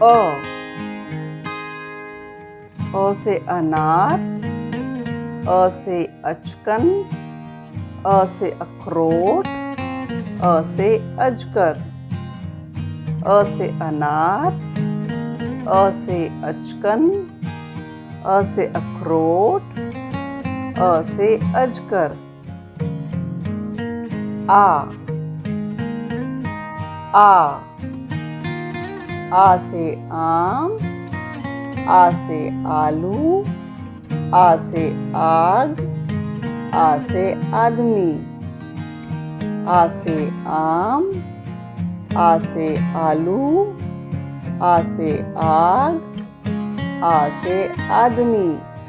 अ से अनार, अ से अचकन, अ से अखरोट, अ से अजगर। अ से अनार, अ से अचकन, अ से अखरोट, अ से अजगर। आ से आम, आ से आलू, आ से आग, आ से आदमी। आ से आम, आ से आलू, आ से आग, आ से आदमी।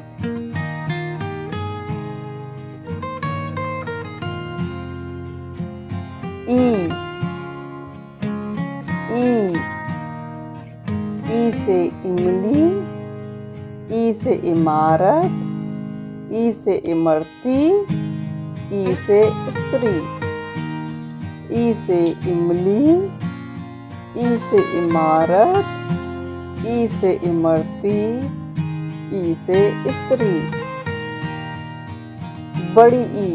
ई से इमली, ई से इमारत, ई से इमरती, ई से स्त्री। ई से इमली, ई से इमारत, ई से इमरती, ई से स्त्री। बड़ी ई,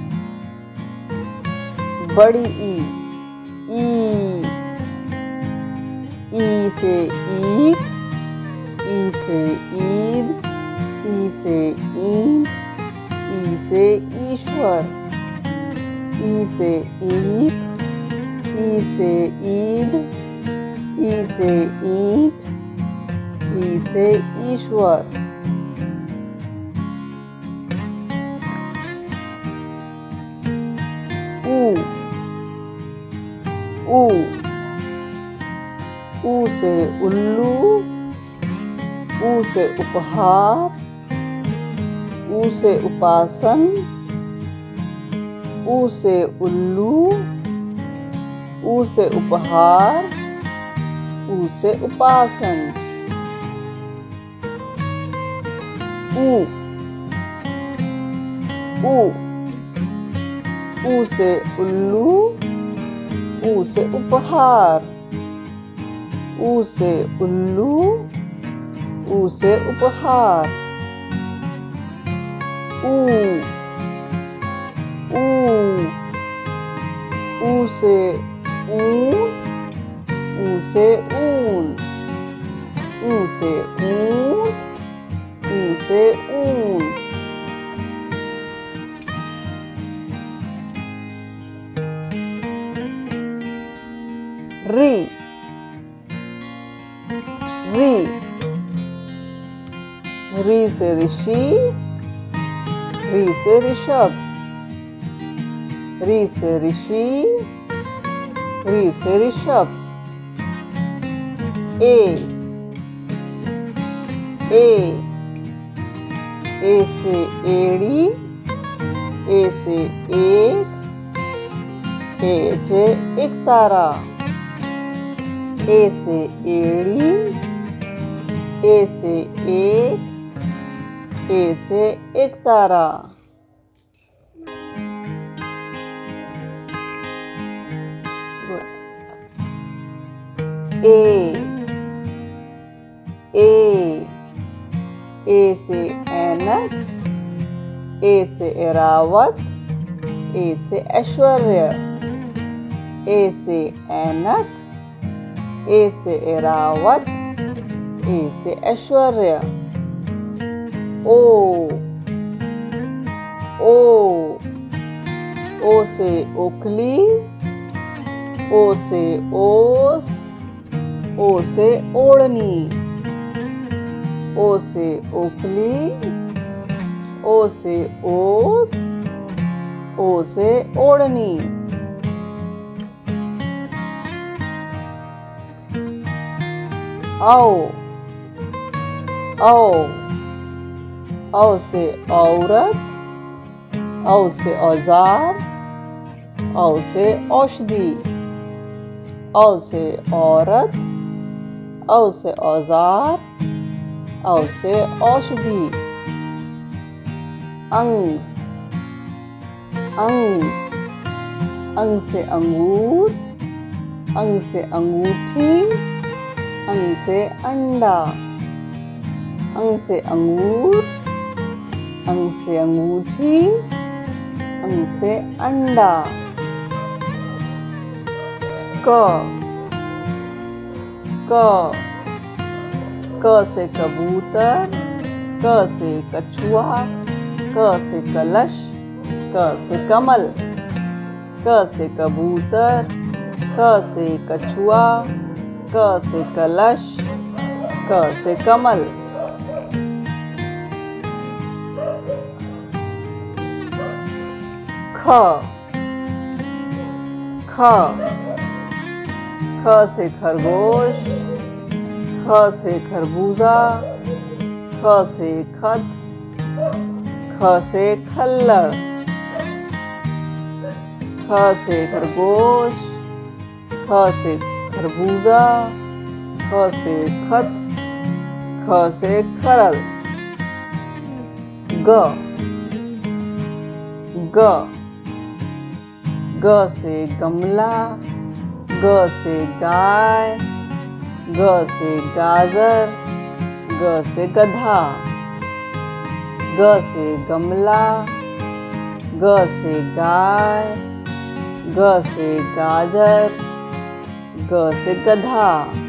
बड़ी ई से ईद, ई से ईद, ई से ईंट, ई से ईश्वर। ई से ईख, ई से ईद, ई से ईंट, ई से ईश्वर। ऊ से उल्लू, ऊ से उपहार, ऊ से उपासन, ऊ से उल्लू, ऊ से उपहार, ऊ से उपासन। ऊ से उल्लू, ऊ से उपहार, ऊ से उल्लू, ऊ से उपहार। ऊ से ऊन, ऊ से ऊन, ऊ से ऊन, ऊ से ऊन। री से ऋषि, री से ऋषभ। री से ऋषि, री से ऋषभ। ए से एड़ी, ए से एक, ए से एक तारा। ए से एड़ी, ए से एक, ए से एक तारा। ए से ऐनक, ए से एरावत, ए से ऐश्वर्य। ए से ऐनक, ए से एरावत, ए से ऐश्वर्य। ओ से ओखली, ओ से ओस, ओ से ओढ़नी। ओ से ओखली, ओ से ओस, ओ से ओढ़नी। औ से औरत, औ से औजार, औ से औषधि। औ से औरत, औ से औजार, औ से औषधि। अंग, अंग से अंगूर, अंग से अंगूठी, अंग से अंडा, अंग से अंगूर, अंग से अंगूठी, अंग से अंडा। क से कबूतर, क से कछुआ, क से कलश, क से कमल। क से कबूतर, क से कछुआ, क से कलश, क से कमल। ख से खरगोश, ख से खरबूजा, ख से खत, ख से खल्लड़। ख से खरगोश, ख से खरबूजा, ख से खत, ख से खरल। ग से गमला, ग से गाय, ग से गाजर, ग से गधा। ग से गमला, ग से गाय, ग से गाजर, ग से गधा।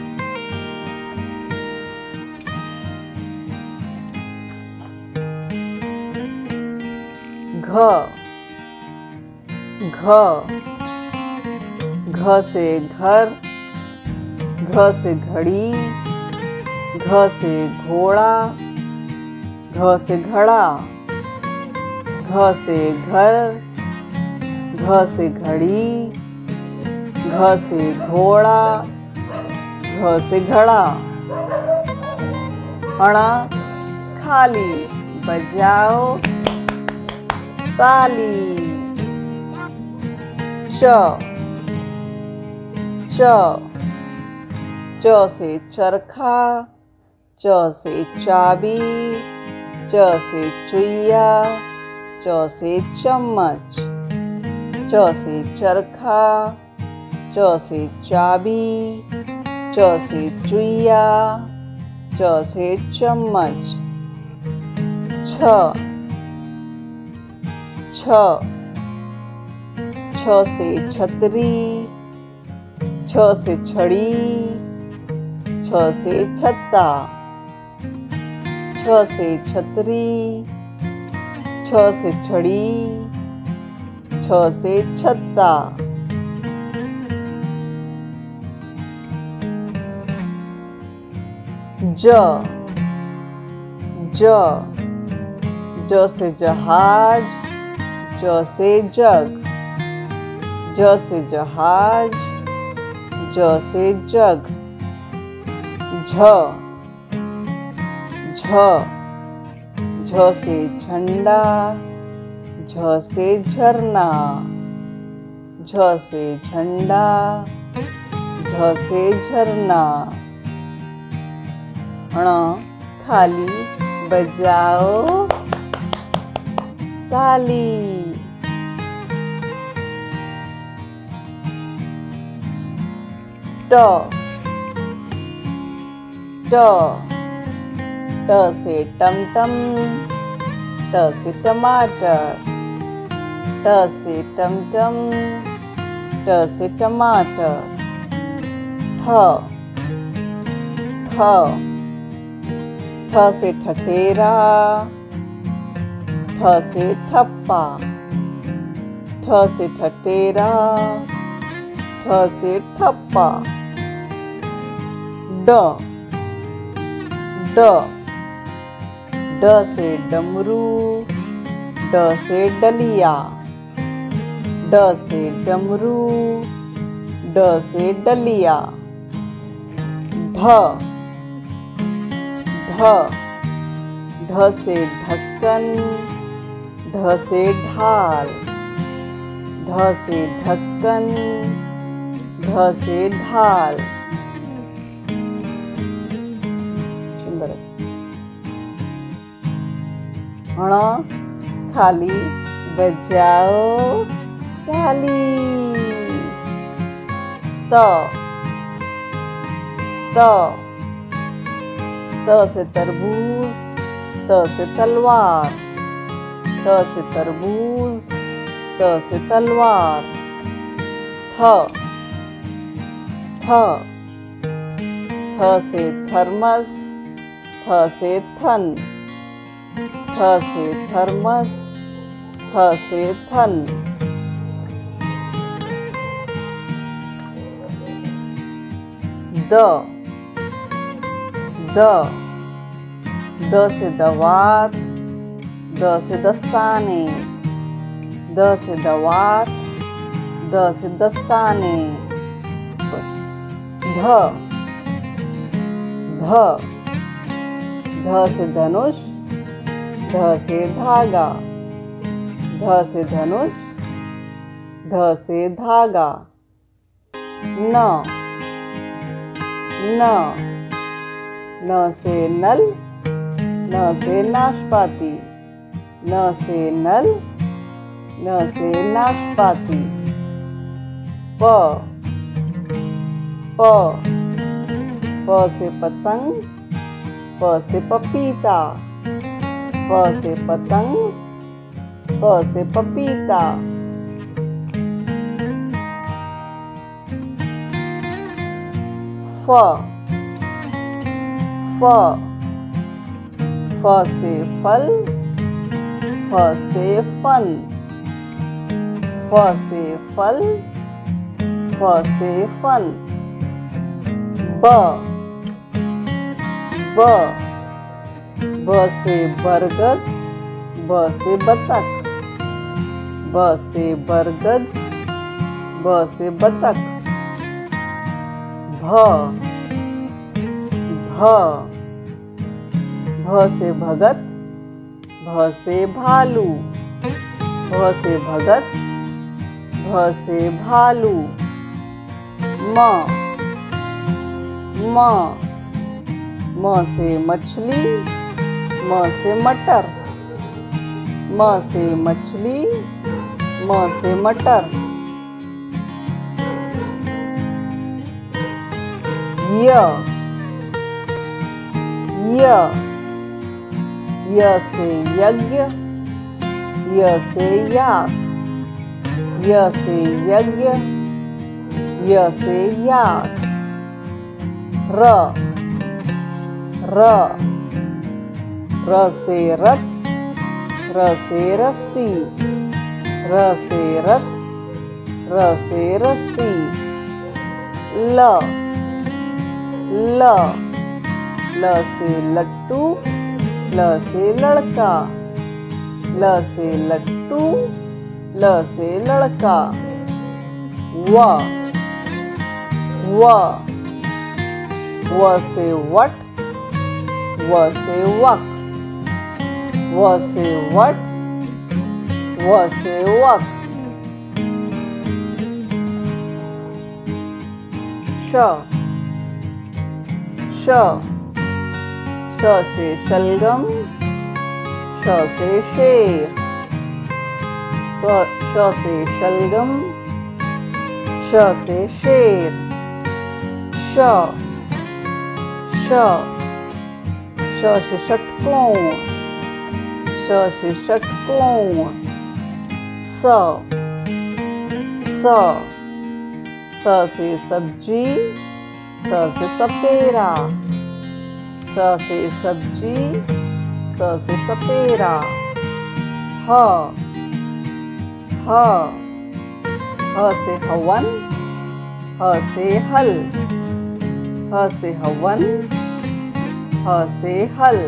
घ से घर, घ से घड़ी, घ से घोड़ा, घ से घड़ा। घ से घर, घ से घड़ी, घ से घोड़ा, घ से घड़ा। अणा खाली, बजाओ ताली। च से चरखा, च से चाबी, च से चुइया, च से चम्मच। च से चरखा, च से चाबी, च से चुइया, च से चम्मच। छ से छतरी, छ से छड़ी, छ से छत्ता। छ से छतरी, छ से छड़ी, छ से छत्ता। ज से जहाज, ज से जग। ज से जहाज, ज से जग। झ से झंडा, झ से झरना। झ से झंडा, झ से झरना। खाली, बजाओ ताली। ट से टमटम, ट से टमाटर। ट से टमटम, ट से टमाटर। ठ से ठठेरा, ठ से ठप्पा। ठ से ठठेरा, ठ से ठप्पा। ड से डमरू, ड से डलिया। ड से डमरू, ड से डलिया। ढ से ढक्कन, ढ से ढाल। ढ से ढक्कन, ढ से ढाल। सुंदर है। खाली, बजाओ ताली। त त से तरबूज, त से तलवार, त से तरबूज, त से तलवार। थ थ थ से थर्मस, थ से थन, थ से थर्मस, थ से थन। द द द से दवात, द से दस्ताने, द से दवात, द से दस्ताने। ध ध ध से धनुष, ध से धागा, ध से धनुष, ध से धागा। न न न से नल, न से नाशपाती, न से नल, न से नाशपाती। प प प से पतंग, प से पपीता, प से पतंग, प से पपीता। फ फ फ से फल, फ से फन, फ से फल, फ से फन। ब ब ब से बरगद, ब से बतख, ब से बरगद, ब से बतख। भ भ भ से भगत, भ से भालू, भ से भगत, भ से भालू। म म म से मछली, म से मटर, म से मछली, म से मटर। य य य से यज्ञ, य से याग, य से यज्ञ, य से याग। र र र से रथ, र से रस्सी, र से रथ, र से रस्सी। ल ल ल से लट्टू, ल से लड़का, ल से लट्टू, ल से लड़का। व व व से वट, व से वक, व से वट, व से वक। श श श से शलगम, श से शेर, श से शलगम, श से शेर। श श श से षटकोण, श से षटकोण। स स स से सब्जी, स से सपेरा, स से सब्जी, स से सपेरा। ह ह ह से हवन, ह से हल, ह से हवन, ह से हल।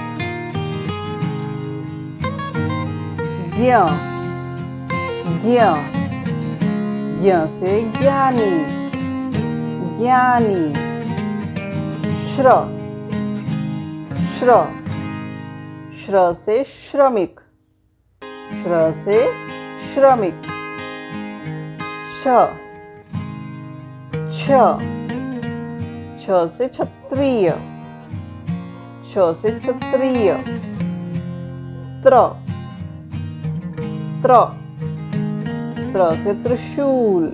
ज्ञ ज्ञ ज्ञ से ज्ञानी, ज्ञानी। श्र श्र श्र से श्रमिक, श्र से श्रमिक। छ छ छ से क्षत्रिय, छ से क्षत्रिय। त्र त्र त्र से त्रिशूल,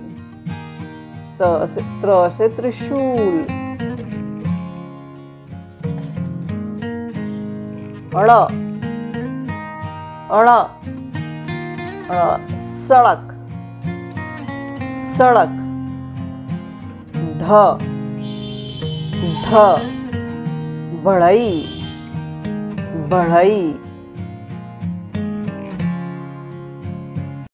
त्र से त्रिशूल। अड़ अड़ सड़क सड़क। ध ध बढ़ई बढ़ई।